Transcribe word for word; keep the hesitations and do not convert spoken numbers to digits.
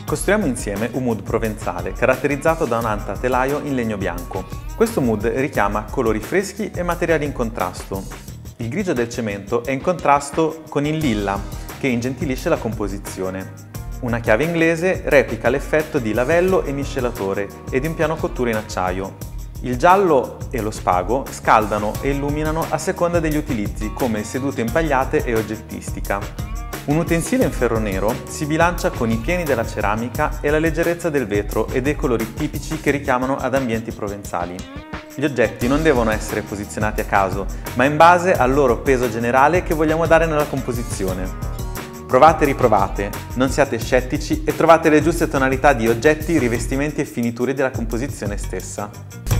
Costruiamo insieme un mood provenzale caratterizzato da un'anta a telaio in legno bianco. Questo mood richiama colori freschi e materiali in contrasto. Il grigio del cemento è in contrasto con il lilla, che ingentilisce la composizione. Una chiave inglese replica l'effetto di lavello e miscelatore e di un piano cottura in acciaio. Il giallo e lo spago scaldano e illuminano a seconda degli utilizzi, come sedute impagliate e oggettistica. Un utensile in ferro nero si bilancia con i pieni della ceramica e la leggerezza del vetro e dei colori tipici che richiamano ad ambienti provenzali. Gli oggetti non devono essere posizionati a caso, ma in base al loro peso generale che vogliamo dare nella composizione. Provate e riprovate, non siate scettici e trovate le giuste tonalità di oggetti, rivestimenti e finiture della composizione stessa.